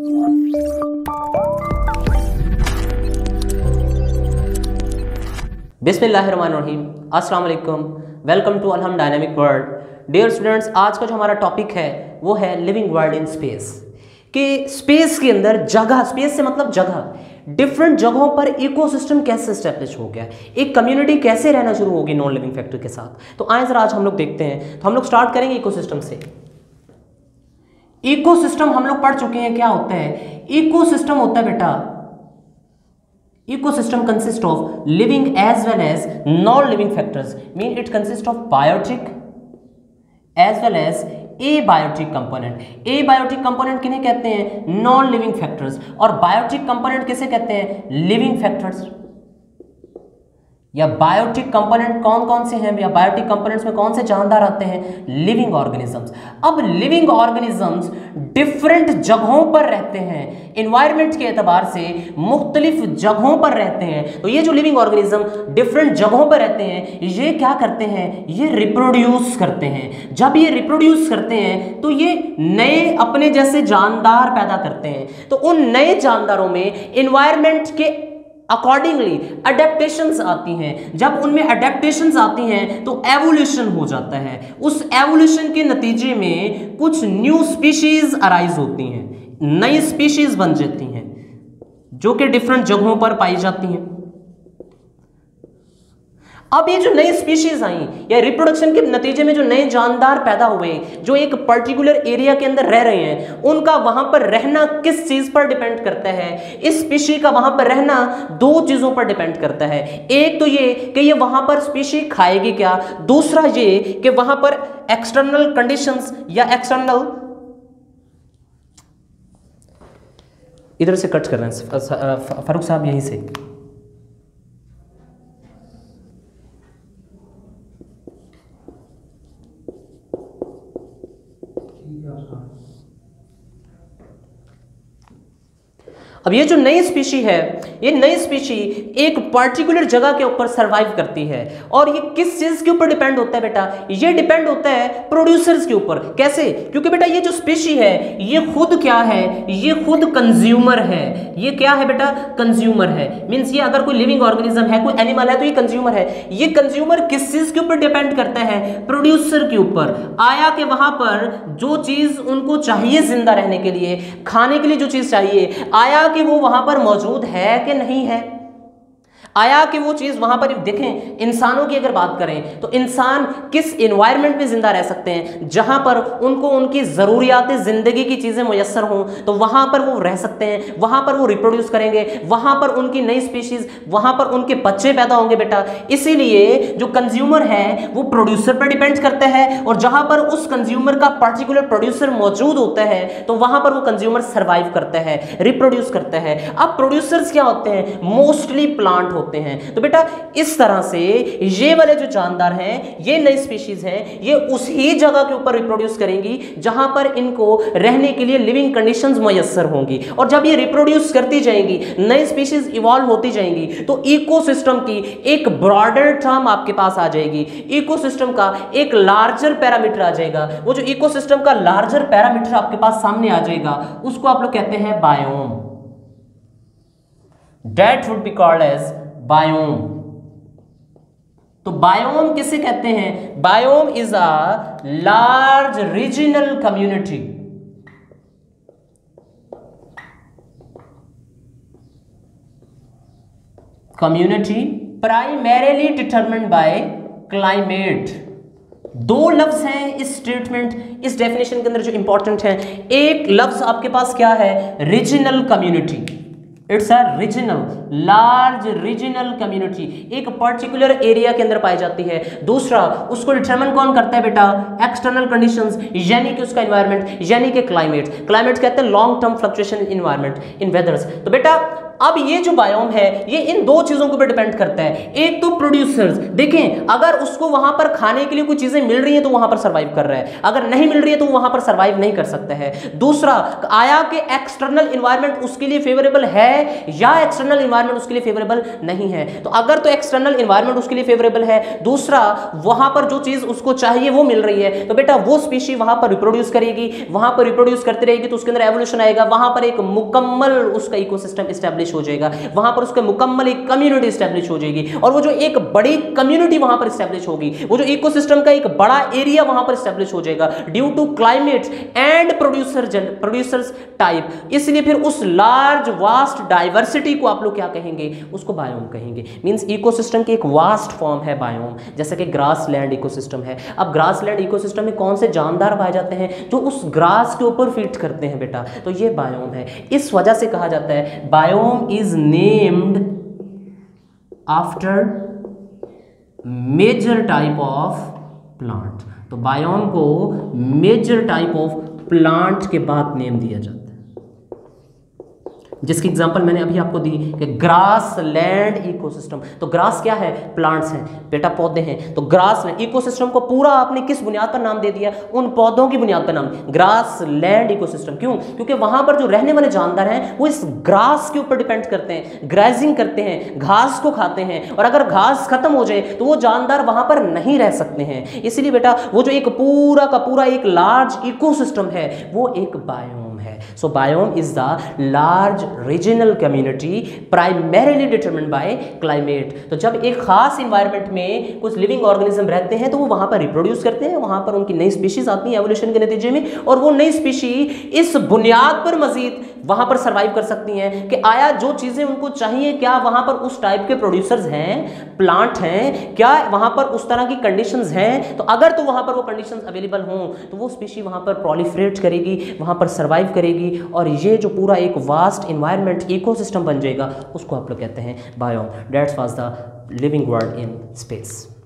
बिस्मिल्लाहिर्रहमानिर्रहीम, अस्सलाम वालेकुम, welcome to Alham dynamic world. Dear students, आज का जो हमारा टॉपिक है वो है लिविंग वर्ल्ड इन स्पेस। कि स्पेस के अंदर जगह, स्पेस से मतलब जगह, डिफरेंट जगहों पर इकोसिस्टम कैसे एस्टेब्लिश हो गया, एक कम्युनिटी कैसे रहना शुरू होगी नॉन लिविंग फैक्टर के साथ। तो आए जरा आज हम लोग देखते हैं। तो हम लोग स्टार्ट करेंगे इकोसिस्टम से। इकोसिस्टम हम लोग पढ़ चुके हैं क्या होता है। इकोसिस्टम होता है बेटा, ecosystem consists of living as well as non-living factors, mean it consists of biotic as well as abiotic component। abiotic component किन्हें कहते हैं? non-living factors। और biotic component किसे कहते हैं? living factors। या बायोटिक कंपोनेंट कौन कौन से हैं? या बायोटिक कंपोनेंट्स में कौन से जानदार आते हैं? Living organisms. अब लिविंग ऑर्गेनिजम्स डिफरेंट जगहों पर रहते हैं, एनवायरनमेंट के एतबार से मुख्तलिफ जगहों पर रहते हैं। तो ये जो लिविंग ऑर्गेनिज्म डिफरेंट जगहों पर रहते हैं, ये क्या करते हैं? ये रिप्रोड्यूस करते हैं। जब ये रिप्रोड्यूस करते हैं तो ये नए अपने जैसे जानदार पैदा करते हैं। तो उन नए जानदारों में एनवायरनमेंट के अकॉर्डिंगली अडेप्टेशंस आती हैं। जब उनमें अडेप्टेशंस आती हैं तो एवोल्यूशन हो जाता है। उस एवोल्यूशन के नतीजे में कुछ न्यू स्पीशीज अराइज होती हैं, नई स्पीशीज बन जाती हैं जो कि डिफरेंट जगहों पर पाई जाती हैं। अब ये जो नई स्पीशीज आई या रिप्रोडक्शन के नतीजे में जो नए जानदार पैदा हुए, जो एक पर्टिकुलर एरिया के अंदर रह रहे हैं, उनका वहां पर रहना किस चीज पर डिपेंड करता है? इस स्पीशी का वहां पर रहना दो चीजों पर डिपेंड करता है। एक तो ये कि ये वहां पर स्पीशी खाएगी क्या, दूसरा ये कि वहां पर एक्सटर्नल कंडीशंस या एक्सटर्नल, इधर से कट कर रहे हैं फारूक साहब, यहीं से। अब ये जो नई स्पीशी है, ये नई स्पीशी एक पर्टिकुलर जगह के ऊपर सरवाइव करती है। और ये किस चीज के ऊपर डिपेंड होता है बेटा? ये डिपेंड होता है प्रोड्यूसर्स के ऊपर। कैसे? क्योंकि बेटा ये जो स्पीशी है ये खुद क्या है? ये खुद कंज्यूमर है। ये क्या है बेटा? कंज्यूमर है। मींस ये अगर कोई लिविंग ऑर्गेनिज्म है, कोई एनिमल है, तो ये कंज्यूमर है। ये कंज्यूमर किस चीज के ऊपर डिपेंड करता है? प्रोड्यूसर के ऊपर। आया कि वहां पर जो चीज उनको चाहिए जिंदा रहने के लिए, खाने के लिए जो चीज चाहिए, आया कि वो वहां पर मौजूद है कि नहीं है? आया कि वो चीज वहां पर। देखें, इंसानों की अगर बात करें तो इंसान किस एनवायरनमेंट में जिंदा रह सकते हैं? जहां पर उनको उनकी जरूरियात जिंदगी की चीजें मुयस्सर हों, तो वहां पर वो रह सकते हैं, वहां पर वो रिप्रोड्यूस करेंगे, वहां पर उनकी नई स्पीशीज, वहां पर उनके बच्चे पैदा होंगे बेटा। इसीलिए जो कंज्यूमर है वो प्रोड्यूसर पर डिपेंड करता है, और जहां पर उस कंज्यूमर का पर्टिकुलर प्रोड्यूसर मौजूद होता है तो वहां पर वो कंज्यूमर सर्वाइव करता है, रिप्रोड्यूस करता है। अब प्रोड्यूसर्स क्या होते हैं? मोस्टली प्लांट होते हैं। तो बेटा इस तरह से ये वाले जो जानदार हैं, ये नई स्पीशीज हैं, ये उसी जगह के ऊपर रिप्रोड्यूस करेंगी जहां पर इनको रहने के लिए लिविंग कंडीशंस मुयस्सर होंगी। और जब ये रिप्रोड्यूस करती जाएंगी, नई स्पीशीज इवॉल्व होती जाएंगी, तो इकोसिस्टम की एक ब्रॉडर टर्म आपके पास आ जाएगी। इकोसिस्टम का एक लार्जर पैरामीटर आ जाएगा। वो जो इकोसिस्टम का लार्जर पैरामीटर आपके पास सामने आ जाएगा, उसको आप लोग कहते हैं biome. That would be called as biome. तो बायोम किसे कहते हैं? Biome is a large regional community. Community primarily determined by climate. दो लफ्ज हैं इस स्टेटमेंट, इस डेफिनेशन के अंदर जो इंपॉर्टेंट है। एक लफ्ज आपके पास क्या है? Regional community. It's a regional, large regional community, एक पर्टिकुलर एरिया के अंदर पाई जाती है। दूसरा, उसको डिटरमिन कौन करता है बेटा? एक्सटर्नल कंडीशंस, यानी कि उसका एनवायरनमेंट, यानी कि क्लाइमेट। क्लाइमेट कहते हैं long term fluctuation in environment, in weathers. तो बेटा अब ये जो बायोम है ये इन दो चीजों के ऊपर डिपेंड करता है। एक तो प्रोड्यूसर्स, देखें अगर उसको वहां पर खाने के लिए कोई चीजें मिल रही हैं तो वहां पर सर्वाइव कर रहा है, अगर नहीं मिल रही है तो वहां पर सर्वाइव नहीं कर सकता है। दूसरा, आया कि एक्सटर्नल एनवायरनमेंट उसके लिए फेवरेबल है या एक्सटर्नल एनवायरनमेंट उसके लिए फेवरेबल नहीं है। तो अगर तो एक्सटर्नल एनवायरनमेंट उसके लिए फेवरेबल है, दूसरा वहां पर जो चीज उसको चाहिए वो मिल रही है, तो बेटा वो स्पीशी वहां पर रिप्रोड्यूस करेगी, वहां पर रिप्रोड्यूस करती रहेगी तो उसके अंदर एवोल्यूशन आएगा, वहां पर एक मुकम्मल उसका इकोसिस्टम एस्टैब्लिश हो जाएगा, वहां पर उसका मुकम्मल एक कम्युनिटी एस्टैब्लिश हो जाएगी। और वो जो एक बड़ी कम्युनिटी वहां पर एस्टैब्लिश होगी, वो जो इकोसिस्टम का एक बड़ा एरिया वहां पर एस्टैब्लिश हो जाएगा due to climate and producers type. इसलिए फिर उस लार्ज वास्ट डाइवर्सिटी को आप लोग क्या कहेंगे, उसको बायोम कहेंगे। मींस इकोसिस्टम की एक वास्ट फॉर्म है बायोम, जैसे कि ग्रास लैंड इकोसिस्टम है। अब ग्रास लैंड इकोसिस्टम में कौन से जानदार पाए जाते हैं, जो उस ग्रास के ऊपर फीड करते हैं बेटा, तो ये बायोम है। इस वजह से कहा जाता है biome is named after major type of plant. तो बायोम को मेजर टाइप ऑफ प्लांट के बाद नेम दिया जाता है, जिसकी एग्जांपल मैंने अभी आपको दी कि ग्रास लैंड इकोसिस्टम। तो ग्रास क्या है, प्लांट्स हैं बेटा, पौधे हैं। तो ग्रास लैंड इकोसिस्टम को पूरा आपने किस बुनियाद पर नाम दे दिया, उन पौधों की बुनियाद पर नाम, ग्रास लैंड इकोसिस्टम। क्यों, क्योंकि वहां पर जो रहने वाले जानदार हैं वो इस ग्रास के ऊपर डिपेंड करते हैं, ग्रेजिंग करते हैं, घास को खाते हैं, और अगर घास खत्म हो जाए तो वो जानदार वहां पर नहीं रह सकते हैं। इसलिए बेटा वो जो एक पूरा का पूरा एक लार्ज इकोसिस्टम है वो एक बायोम है। So biome is the large regional community primarily determined by climate. तो जब एक खास इन्वायरमेंट में कुछ लिविंग ऑर्गेनिज्म रहते हैं तो वो वहां पर रिप्रोड्यूस करते हैं, वहां पर उनकी नई स्पीशीज आती हैं एवोल्यूशन के नतीजे में, और वो नई स्पीशी इस बुनियाद पर मजीद वहां पर सर्वाइव कर सकती हैं कि आया जो चीजें उनको चाहिए क्या वहां पर उस टाइप के प्रोड्यूसर्स हैं, प्लांट हैं, क्या वहां पर उस तरह की कंडीशंस हैं। तो अगर तो वहां पर वो कंडीशंस अवेलेबल हों तो वो स्पीशी वहां पर प्रोलिफरेट करेगी, वहां पर सर्वाइव करेगी, और ये जो पूरा एक वास्ट इन्वायरमेंट इकोसिस्टम बन जाएगा उसको आप लोग कहते हैं biome. That's was the living world in space.